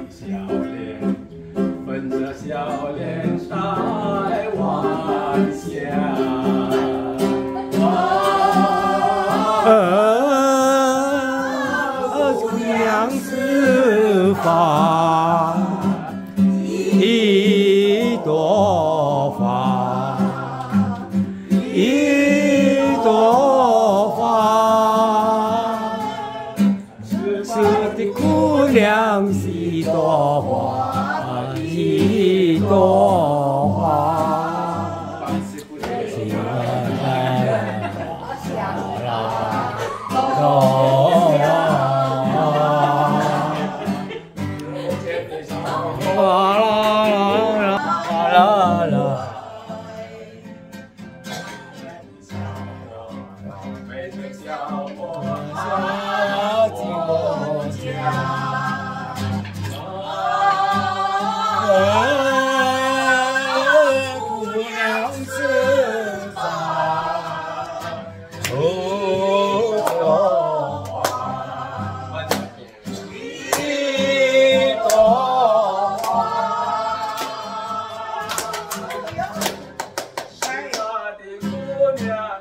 笑脸，粉着笑脸开玩笑。姑娘子发，一朵花，一朵花，是的姑娘是一朵花，一朵花。山崖的姑娘。